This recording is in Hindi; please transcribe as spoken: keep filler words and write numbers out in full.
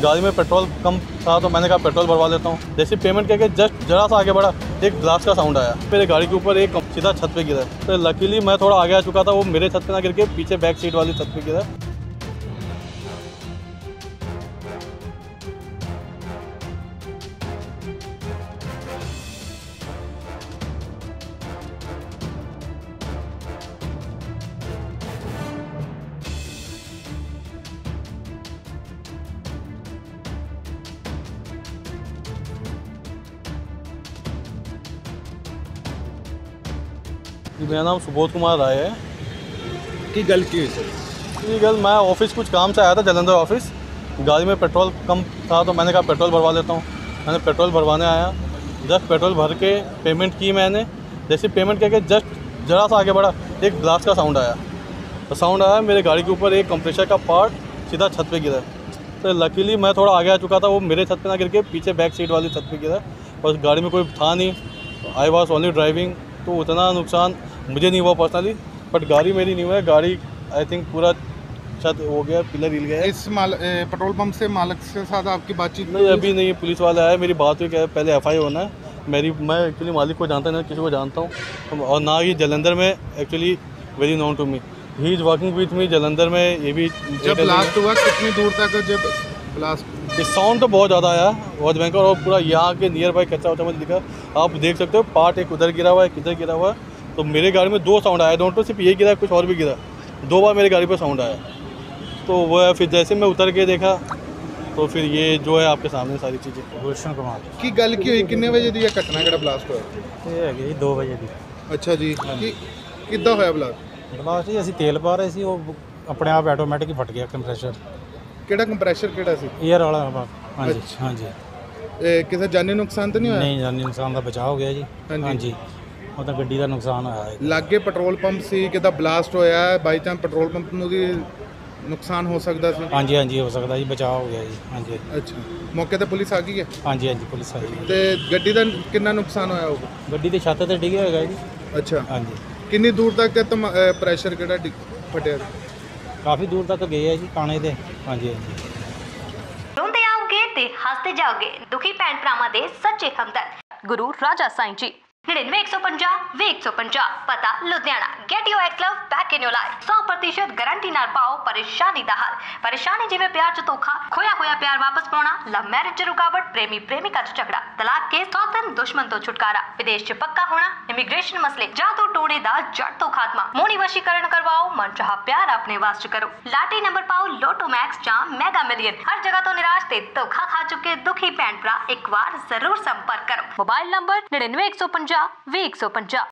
गाड़ी में पेट्रोल कम था तो मैंने कहा पेट्रोल भरवा लेता हूँ। जैसे पेमेंट करके जस्ट जरा सा आगे बढ़ा, एक ब्लास्ट का साउंड आया। मेरे गाड़ी के ऊपर एक सीधा छत पे गिरा। तो लकीली मैं थोड़ा आगे आ चुका था, वो मेरे छत पे ना गिर के पीछे बैक सीट वाली छत पे गिरा। मेरा नाम सुबोध कुमार राय है। की गल की हुई सर? ये गल मैं ऑफिस कुछ काम से आया था, जलंधर ऑफिस। गाड़ी में पेट्रोल कम था तो मैंने कहा पेट्रोल भरवा लेता हूँ। मैंने पेट्रोल भरवाने आया, जस्ट पेट्रोल भर के पेमेंट की मैंने। जैसे पेमेंट करके जस्ट जरा सा आगे बढ़ा, एक ब्लास्ट का साउंड आया। तो साउंड आया, मेरे गाड़ी के ऊपर एक कंप्रेसर का पार्ट सीधा छत पे गिरा। तो लकीली मैं थोड़ा आगे आ चुका था, वो मेरे छत पे ना गिर के पीछे बैक सीट वाली छत पे गिरा। और गाड़ी में कोई था नहीं, आई वॉज ओनली ड्राइविंग। तो उतना नुकसान मुझे नहीं हुआ पर्सनली, बट गाड़ी मेरी नहीं हुआ है। गाड़ी आई थिंक पूरा छत हो गया, पिलर हिल गया। इस माल ए, पेट्रोल पंप से मालिक के साथ आपकी बातचीत नहीं, अभी नहीं। पुलिस वाला आया, मेरी बात हुई, क्या पहले एफ आई होना है मेरी। मैं एक्चुअली मालिक को जानता नहीं, किसी को जानता हूँ, और ना ही जलंधर में actually very known to me. He is working with me Jalandhar में। ये भी जब ब्लास्ट हुआ कितनी दूर तक जब ब्लास्ट? साउंड तो बहुत ज़्यादा आया, बहुत भयंकर। और पूरा यहाँ के नियर बाई कच्चा होता मुझे दिखा। आप देख सकते हो, पार्ट एक उधर गिरा हुआ है, किधर गिरा हुआ है। तो मेरे गाड़ी में दो साउंड आया, डोंट नो सिर्फ ये गिरा, कुछ और भी गिरा। दो बार मेरी गाड़ी पे साउंड आया। तो वह फिर जैसे मैं उतर के देखा तो फिर ये जो है आपके सामने सारी चीज़ें। गुलशन कुमार की गल की हुई कितने बजे दी घटना जरा ब्लास्ट हुआ? ਇਹ ਹੈਗੀ ਜੀ ਦੋ ਵਜੇ ਦੀ। ਅੱਛਾ ਜੀ, ਕੀ ਕਿੱਦਾਂ ਹੋਇਆ ਬਲਾਸਟ? ਬਲਾਸਟ ਜੀ ਅਸੀਂ ਤੇਲ ਪਾ ਰਹੇ ਸੀ, ਉਹ ਆਪਣੇ ਆਪ ਆਟੋਮੈਟਿਕ ਹੀ ਫਟ ਗਿਆ ਕੰਪਰੈਸਰ। ਕਿਹੜਾ ਕੰਪਰੈਸ਼ਰ ਕਿਹੜਾ ਸੀ? ਏਅਰ ਵਾਲਾ ਵਾ। ਹਾਂਜੀ ਅੱਛਾ। ਹਾਂਜੀ। ਇਹ ਕਿਸੇ ਜਾਨੀ ਨੁਕਸਾਨ ਤਾਂ ਨਹੀਂ ਹੋਇਆ? ਨਹੀਂ ਜਾਨੀ ਨੁਕਸਾਨ ਦਾ ਬਚਾਅ ਹੋ ਗਿਆ ਜੀ। ਹਾਂਜੀ। ਹਾਂਜੀ, ਉਹ ਤਾਂ ਗੱਡੀ ਦਾ ਨੁਕਸਾਨ ਹੋਇਆ ਹੈ। ਲਾਗੇ ਪੈਟਰੋਲ ਪੰਪ ਸੀ, ਕਿਦਾ ਬਲਾਸਟ ਹੋਇਆ ਬਾਈ ਚਾਂਸ ਪੈਟਰੋਲ ਪੰਪ ਨੂੰ ਵੀ ਨੁਕਸਾਨ ਹੋ ਸਕਦਾ ਸੀ? ਹਾਂਜੀ ਹਾਂਜੀ, ਹੋ ਸਕਦਾ ਜੀ, ਬਚਾਅ ਹੋ ਗਿਆ ਜੀ। ਹਾਂਜੀ ਅੱਛਾ, ਮੌਕੇ ਤੇ ਪੁਲਿਸ ਆ ਗਈ ਹੈ? ਹਾਂਜੀ ਹਾਂਜੀ, ਪੁਲਿਸ ਆਈ ਹੈ। ਤੇ ਗੱਡੀ ਦਾ ਕਿੰਨਾ ਨੁਕਸਾਨ ਹੋਇਆ ਹੋਊਗਾ? ਗੱਡੀ ਦੀ ਛੱਤ ਤੇ ਡਿੱਗਿਆ ਹੋਇਆ ਜੀ। ਅੱਛਾ, ਹਾਂਜੀ, ਕਿੰਨੀ ਦੂਰ ਤੱਕ ਪ੍ਰੈਸ਼ਰ ਕਿਹੜਾ ਡਿੱਗ ਫਟਿਆ? ਕਾਫੀ ਦੂਰ ਤੱਕ ਗਏ ਆ ਜੀ ਕਾਣੇ ਦੇ। ਹਾਂਜੀ ਹਾਂਜੀ। ਰੋਂਦੇ ਆਓਗੇ ਤੇ ਹੱਸਦੇ ਜਾਓਗੇ, ਦੁਖੀ ਭੈਣ ਭਰਾਵਾਂ ਦੇ ਸੱਚੇ ਹਮਦਰਦ ਗੁਰੂ ਰਾਜਾ ਸਾਈਂ ਜੀ। ਨੜਿਨਵੇਂ ਇੱਕ ਸੌ ਪੰਜਾਹ ਵੀਹ ਇੱਕ ਸੌ ਪੰਜਾਹ, ਪਤਾ Ludhiana. Get you ex love back in your life. ਸੌ ਪ੍ਰਤੀਸ਼ਤ ਗਾਰੰਟੀ ਨਾਲ ਪਾਓ ਪਰੇਸ਼ਾਨੀ ਦਾ ਹੱਲ। ਪਰੇਸ਼ਾਨੀ ਜਿਵੇਂ ਪਿਆਰ ਚ ਧੋਖਾ, ਖੋਇਆ ਹੋਇਆ ਪਿਆਰ ਵਾਪਸ ਪਾਉਣਾ, ਲਵ ਮੈਰਿਜ ਚ ਰੁਕਾਵਟ, ਪ੍ਰੇਮੀ ਪ੍ਰੇਮਿਕਾ ਚ ਝਗੜਾ, ਤਲਾਕ ਕੇਸ, ਸੌਤਨ ਦੁਸ਼ਮਣ ਤੋਂ ਛੁਟਕਾਰਾ, ਵਿਦੇਸ਼ ਚ ਪੱਕਾ ਹੋਣਾ, ਇਮੀਗ੍ਰੇਸ਼ਨ ਮਸਲੇ, ਜਾਦੂ ਟੋਣੇ ਦਾ ਜੜ ਤੋਂ ਖਾਤਮਾ, ਮੋਣੀ ਵਸ਼ੀਕਰਨ ਕਰਵਾਓ, ਮਨਚਾਹਾ ਪਿਆਰ ਆਪਣੇ ਵਾਸ ਚ ਕਰੋ। ਲਾਟਰੀ ਨੰਬਰ ਪਾਓ ਲੋਟੋ ਮੈਕਸ ਜਾਂ ਮੈਗਾ ਮਿਲੀਅਨ। ਹਰ ਜਗ੍ਹਾ ਤੋਂ ਨਿਰਾਸ਼ ਤੇ ਧੋਖਾ ਖਾ ਚੁੱਕੇ ਦੁਖੀ ਭੈਣ ਭਰਾ ਇੱਕ ਵਾਰ ਜ਼ਰੂਰ ਸੰਪਰਕ ਕਰੋ। ਮੋਬਾਈਲ ਨੰਬਰ ਨੜਿਨਵੇਂ ਇੱਕ ਸੌ ਪੰਜਾਹ ਵੀਹ ਇੱਕ ਸੌ ਪੰਜਾਹ।